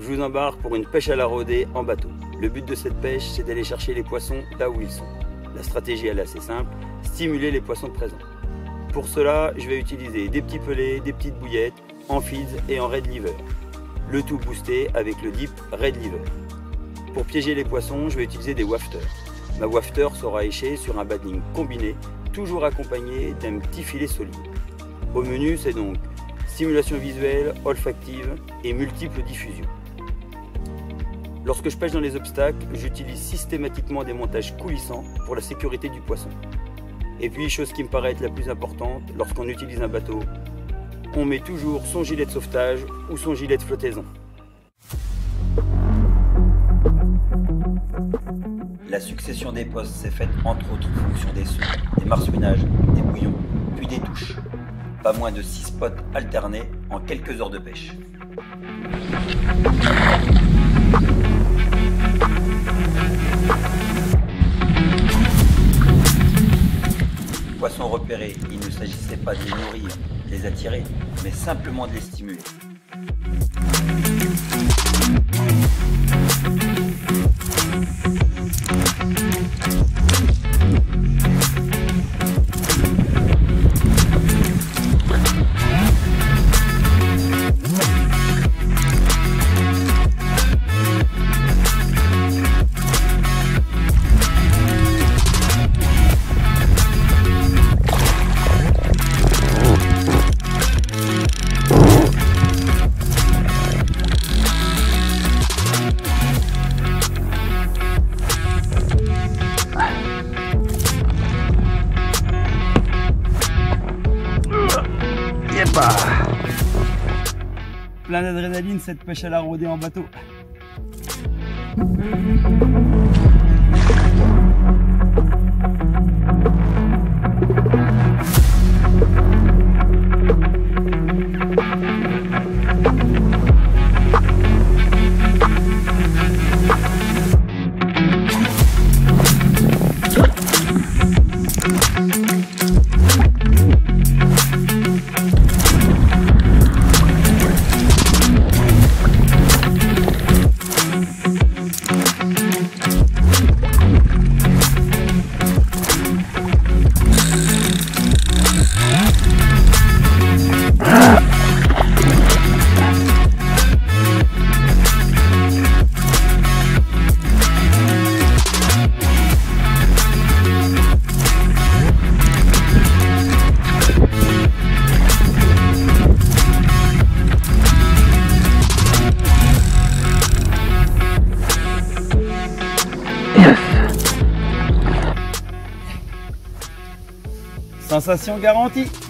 je vous embarque pour une pêche à la rodée en bateau. Le but de cette pêche, c'est d'aller chercher les poissons là où ils sont. La stratégie elle est assez simple, stimuler les poissons présents. Pour cela, je vais utiliser des petits pelets, des petites bouillettes, en feeds et en red lever. Le tout boosté avec le dip red lever. Pour piéger les poissons, je vais utiliser des wafters. Ma wafter sera échée sur un battling combiné, toujours accompagné d'un petit filet solide. Au menu, c'est donc stimulation visuelle, olfactive et multiples diffusions. Lorsque je pêche dans les obstacles, j'utilise systématiquement des montages coulissants pour la sécurité du poisson. Et puis, chose qui me paraît être la plus importante, lorsqu'on utilise un bateau, on met toujours son gilet de sauvetage ou son gilet de flottaison. La succession des postes s'est faite entre autres en fonction des sauts, des marsouinages, des bouillons, puis des touches. Pas moins de 6 spots alternés en quelques heures de pêche. Poissons repérés, il ne s'agissait pas de les nourrir, de les attirer, mais simplement de les stimuler. Plein d'adrénaline cette pêche à la rodée en bateau. Sensation garantie.